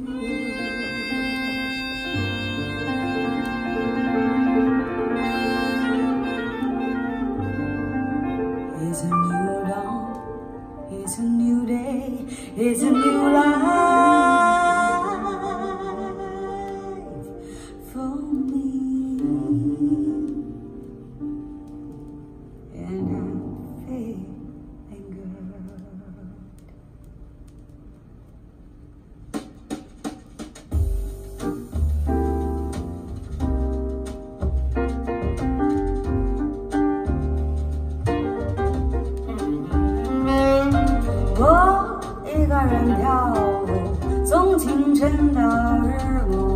It's a new dawn, it's a new day, it's a new life for me, and I'm feeling good.我一个人跳舞，从清晨到日落。